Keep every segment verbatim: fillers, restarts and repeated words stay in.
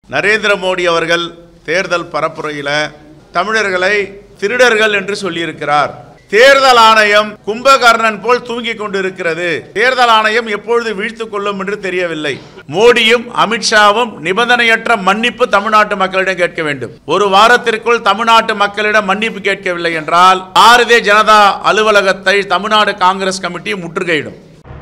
நரேந்திர மோடி அவர்கள் தேர்தல் பரப்புரையில் தமிழர்களை திருடர்கள் என்று சொல்லியிருக்கிறார். தேர்தல் ஆணையம் கும்பகர்ணன் போல் தூங்கிக் கொண்டிருக்கிறது. தேர்தல் ஆணையம் எப்பொழுது வீழ்த்துக் கொள்ளும் என்று தெரியவில்லை. மோடியும் அமித்ஷாவும் நிபந்தனையற்ற மன்னிப்பு தமிழ்நாட்டு மக்களிடம் கேட்க வேண்டும். ஒரு வாரத்திற்குள் தமிழ்நாட்டு மக்களிடம் மன்னிப்பு கேட்கவில்லை என்றால் பாரதிய ஜனதா அலுவலகத்தை தமிழ்நாடு காங்கிரஸ் கமிட்டி முற்றுகையிடும்.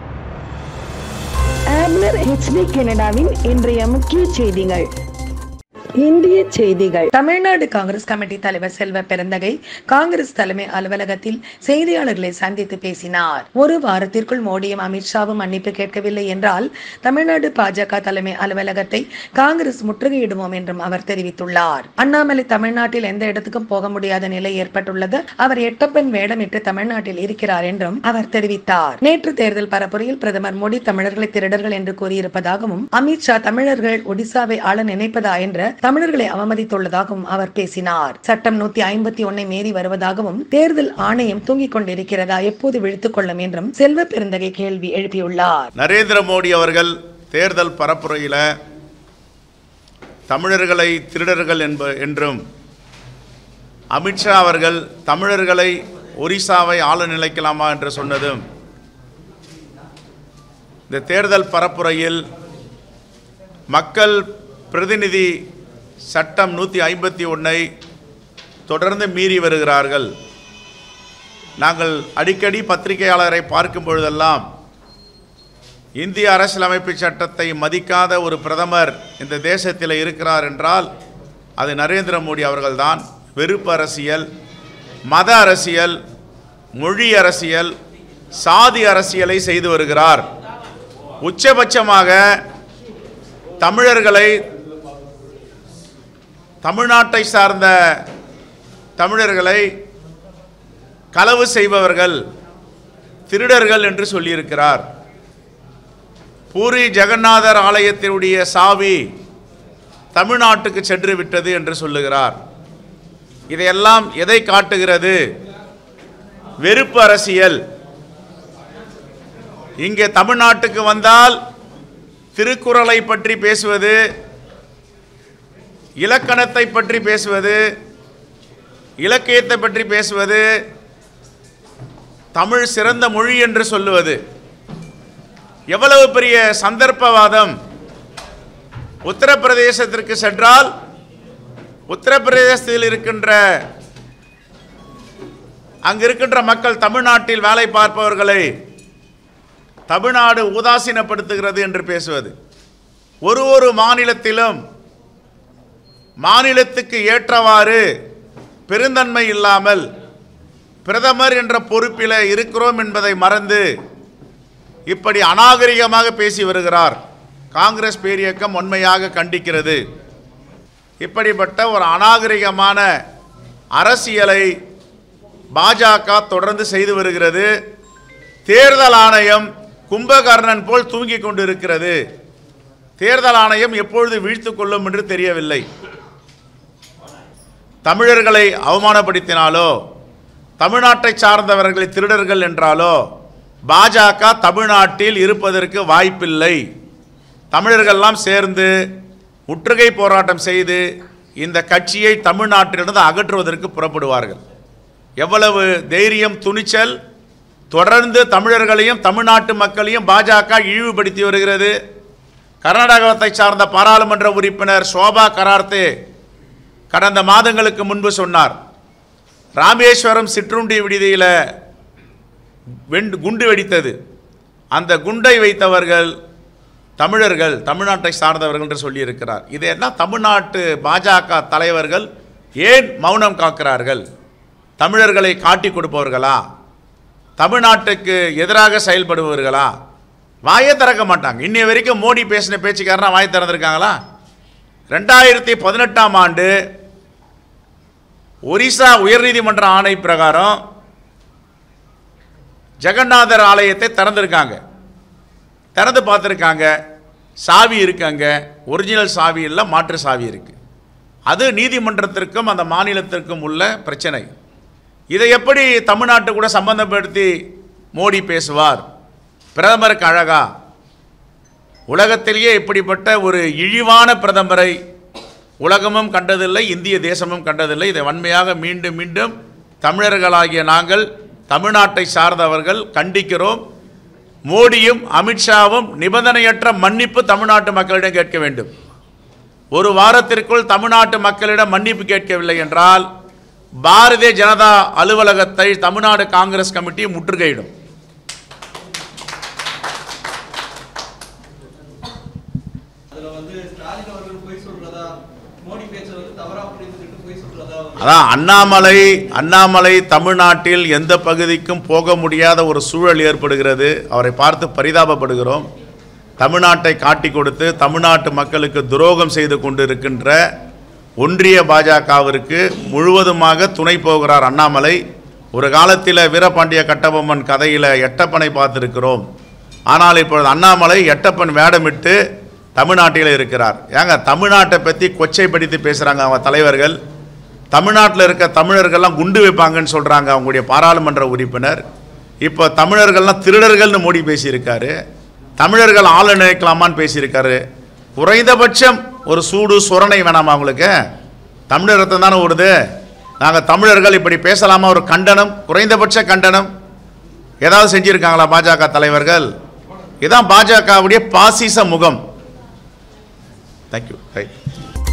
கனடாவின் இன்றைய முக்கிய செய்திகள். இந்திய செய்திகள். தமிழ்நாடு காங்கிரஸ் கமிட்டி தலைவர் செல்வ பெருந்தகை காங்கிரஸ் தலைமை அலுவலகத்தில் செய்தியாளர்களை சந்தித்து பேசினார். ஒரு வாரத்திற்குள் மோடியும் அமித்ஷாவும் மன்னிப்பு கேட்கவில்லை என்றால் தமிழ்நாடு பாஜக தலைமை அலுவலகத்தை காங்கிரஸ் முற்றுகையிடுவோம் என்றும் அவர் தெரிவித்துள்ளார். அண்ணாமலை தமிழ்நாட்டில் எந்த இடத்துக்கும் போக முடியாத நிலை ஏற்பட்டுள்ளது. அவர் எட்டப்பன் வேடமிட்டு தமிழ்நாட்டில் இருக்கிறார் என்றும் அவர் தெரிவித்தார். நேற்று தேர்தல் பரப்புரையில் பிரதமர் மோடி தமிழர்களை திருடர்கள் என்று கூறியிருப்பதாகவும் அமித்ஷா தமிழர்கள் ஒடிசாவை ஆள நினைப்பதா என்ற தமிழர்களை அவமதித்துள்ளதாகவும் அவர் பேசினார். சட்டம் நூத்தி ஐம்பத்தி ஒன்னை மீறி வருவதாகவும் தேர்தல் ஆணையம் தூங்கிக் கொண்டிருக்கிறதா, எப்போது விழித்துக் கொள்ளும் என்றும் செல்வ பெருந்தகை கேள்வி எழுப்பியுள்ளார். நரேந்திர மோடி அவர்கள் தேர்தல் பரப்புரையில் தமிழர்களை திருடர்கள் என்ப என்றும் அமித்ஷா அவர்கள் தமிழர்களை ஒரிசாவை ஆள நிலைக்கலாமா என்று சொன்னதும் இந்த தேர்தல் பரப்புரையில் மக்கள் பிரதிநிதி சட்டம் நூற்றி ஐம்பத்தி ஒன்றை தொடர்ந்து மீறி வருகிறார்கள். நாங்கள் அடிக்கடி பத்திரிகையாளரை பார்க்கும் பொழுதெல்லாம் இந்திய அரசியலமைப்பு சட்டத்தை மதிக்காத ஒரு பிரதமர் இந்த தேசத்தில் இருக்கிறார் என்றால் அது நரேந்திர மோடி அவர்கள்தான். வெறுப்பு அரசியல், மத அரசியல், மொழி அரசியல், சாதி அரசியலை செய்து வருகிறார். உச்சபட்சமாக தமிழர்களை, தமிழ்நாட்டை சார்ந்த தமிழர்களை களவு செய்பவர்கள், திருடர்கள் என்று சொல்லியிருக்கிறார். பூரி ஜெகநாதர் ஆலயத்தினுடைய சாவி தமிழ்நாட்டுக்கு சென்று விட்டது என்று சொல்லுகிறார். இதையெல்லாம் எதை காட்டுகிறது? வெறுப்பு அரசியல். இங்கே தமிழ்நாட்டுக்கு வந்தால் திருக்குறளை பற்றி பேசுவது, இலக்கணத்தை பற்றி பேசுவது, இலக்கியத்தை பற்றி பேசுவது, தமிழ் சிறந்த மொழி என்று சொல்லுவது எவ்வளவு பெரிய சந்தர்ப்பவாதம். உத்தரப்பிரதேசத்திற்கு சென்றால் உத்தரப்பிரதேசத்தில் இருக்கின்ற அங்கு இருக்கின்ற மக்கள் தமிழ்நாட்டில் வேலை பார்ப்பவர்களை தமிழ்நாடு உதாசீனப்படுத்துகிறது என்று பேசுவது. ஒரு ஒரு மாநிலத்திலும் மாநிலத்துக்கு ஏற்றவாறு பெருந்தன்மை இல்லாமல் பிரதமர் என்ற பொறுப்பில் இருக்கிறோம் என்பதை மறந்து இப்படி அநாகரிகமாக பேசி வருகிறார். காங்கிரஸ் பேரியக்கம் உண்மையாக கண்டிக்கிறது. இப்படிப்பட்ட ஒரு அநாகரிகமான அரசியலை பாஜக தொடர்ந்து செய்து வருகிறது. தேர்தல் ஆணையம் கும்பகர்ணன் போல் தூங்கிக் கொண்டிருக்கிறது. தேர்தல் ஆணையம் எப்பொழுது வீழ்த்துக் கொள்ளும் என்று தெரியவில்லை. தமிழர்களை அவமானப்படுத்தினாலோ, தமிழ்நாட்டை சார்ந்தவர்களை திருடர்கள் என்றாலோ பாஜக தமிழ்நாட்டில் இருப்பதற்கு வாய்ப்பில்லை. தமிழர்கள்லாம் சேர்ந்து முற்றுகை போராட்டம் செய்து இந்த கட்சியை தமிழ்நாட்டிலிருந்து அகற்றுவதற்கு புறப்படுவார்கள். எவ்வளவு தைரியம், துணிச்சல்! தொடர்ந்து தமிழர்களையும் தமிழ்நாட்டு மக்களையும் பாஜக இழிவுபடுத்தி வருகிறது. கர்நாடகத்தை சார்ந்த பாராளுமன்ற உறுப்பினர் சோபா கரார்த்தே கடந்த மாதங்களுக்கு முன்பு சொன்னார், ராமேஸ்வரம் சிற்றுண்டி விடுதியில் குண்டு வெடித்தது, அந்த குண்டை வைத்தவர்கள் தமிழர்கள், தமிழ்நாட்டை சார்ந்தவர்கள் என்று சொல்லியிருக்கிறார். இதெல்லாம் தமிழ்நாட்டு பாஜக தலைவர்கள் ஏன் மௌனம் காக்கிறார்கள்? தமிழர்களை காட்டி கொடுப்பவர்களா? தமிழ்நாட்டுக்கு எதிராக செயல்படுபவர்களா? வாயை திறக்க மாட்டாங்க. இன்னைய வரைக்கும் மோடி பேசின பேச்சுக்காரனா வாயை திறந்திருக்காங்களா? ரெண்டாயிரத்தி பதினெட்டாம் ஆண்டு ஒரிசா உயர்நீதிமன்ற ஆணை பிரகாரம் ஜெகநாதர் ஆலயத்தை திறந்திருக்காங்க. திறந்து பார்த்துருக்காங்க. சாவி இருக்காங்க, ஒரிஜினல் சாவி இல்லை, மாற்று சாவி இருக்கு. அது நீதிமன்றத்திற்கும் அந்த மாநிலத்திற்கும் உள்ள பிரச்சனை. இதை எப்படி தமிழ்நாட்டு கூட சம்பந்தப்படுத்தி மோடி பேசுவார்? பிரதமருக்கு அழகா? உலகத்திலேயே இப்படிப்பட்ட ஒரு இழிவான பிரதமரை உலகமும் கண்டதில்லை, இந்திய தேசமும் கண்டதில்லை. இதை வன்மையாக மீண்டும் மீண்டும் தமிழர்களாகிய நாங்கள், தமிழ்நாட்டை சார்ந்தவர்கள் கண்டிக்கிறோம். மோடியும் அமித்ஷாவும் நிபந்தனையற்ற மன்னிப்பு தமிழ்நாட்டு மக்களிடம் கேட்க வேண்டும். ஒரு வாரத்திற்குள் தமிழ்நாட்டு மக்களிடம் மன்னிப்பு கேட்கவில்லை என்றால் பாரதிய ஜனதா அலுவலகத்தை தமிழ்நாடு காங்கிரஸ் கமிட்டி முற்றுகையிடும். அதான் அண்ணாமலை அண்ணாமலை தமிழ்நாட்டில் எந்த பகுதிக்கும் போக முடியாத ஒரு சூழல் ஏற்படுகிறது. அவரை பார்த்து பரிதாபப்படுகிறோம். தமிழ்நாட்டை காட்டி கொடுத்து தமிழ்நாட்டு மக்களுக்கு துரோகம் செய்து கொண்டிருக்கின்ற ஒன்றிய பாஜகவிற்கு முழுவதுமாக துணை போகிறார் அண்ணாமலை. ஒரு காலத்தில் வீரபாண்டிய கட்டபொம்மன் கதையில் எட்டப்பனை பார்த்துருக்கிறோம். ஆனால் இப்பொழுது அண்ணாமலை எட்டப்பன் வேடமிட்டு தமிழ்நாட்டில் இருக்கிறார். ஏங்க தமிழ்நாட்டை பற்றி கொச்சைப்படுத்தி பேசுகிறாங்க அவங்க தலைவர்கள். தமிழ்நாட்டில் இருக்க தமிழர்கள்லாம் குண்டு வைப்பாங்கன்னு சொல்கிறாங்க அவங்களுடைய பாராளுமன்ற உறுப்பினர். இப்போ தமிழர்கள்லாம் திருடர்கள்னு மோடி பேசியிருக்காரு. தமிழர்கள் ஆள நினைக்கலாமான்னு பேசியிருக்காரு. குறைந்தபட்சம் ஒரு சூடு சுரணை வேணாமா அவங்களுக்கு? தமிழர் ரத்தம் தானே ஓடுது. நாங்கள் தமிழர்கள் இப்படி பேசலாமா? ஒரு கண்டனம், குறைந்தபட்ச கண்டனம் ஏதாவது செஞ்சுருக்காங்களா பாஜக தலைவர்கள்? இதுதான் பாஜகவுடைய பாசிச முகம். தேங்க்யூ. ரைட்.